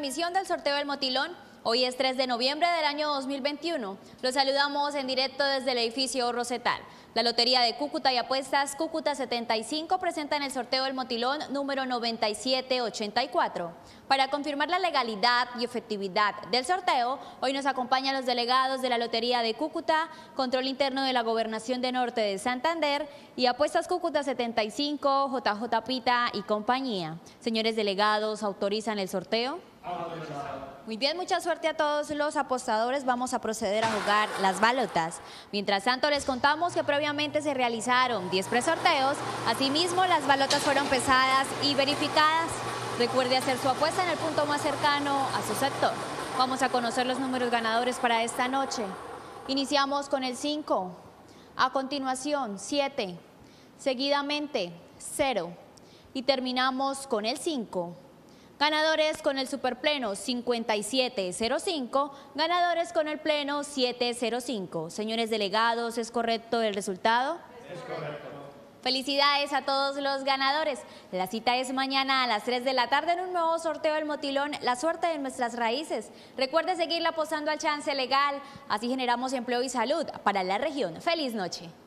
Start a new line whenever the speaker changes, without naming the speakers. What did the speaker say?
emisión del sorteo del Motilón. Hoy es 3 de noviembre del año 2021. Los saludamos en directo desde el edificio Rosetal. La Lotería de Cúcuta y Apuestas Cúcuta 75 presentan el sorteo del Motilón número 9784. Para confirmar la legalidad y efectividad del sorteo, hoy nos acompañan los delegados de la Lotería de Cúcuta, Control Interno de la Gobernación de Norte de Santander y Apuestas Cúcuta 75, JJ Pita y compañía. Señores delegados, ¿autorizan el sorteo? Muy bien, mucha suerte a todos los apostadores. Vamos a proceder a jugar las balotas. Mientras tanto, les contamos que previamente se realizaron 10 presorteos. Asimismo, las balotas fueron pesadas y verificadas. Recuerde hacer su apuesta en el punto más cercano a su sector. Vamos a conocer los números ganadores para esta noche. Iniciamos con el 5, a continuación 7, seguidamente 0 y terminamos con el 5. Ganadores con el superpleno 5705, ganadores con el pleno 705. Señores delegados, ¿es correcto el resultado?
Es correcto.
Felicidades a todos los ganadores. La cita es mañana a las 3 de la tarde en un nuevo sorteo del Motilón, la suerte de nuestras raíces. Recuerde seguirle apostando al chance legal, así generamos empleo y salud para la región. ¡Feliz noche!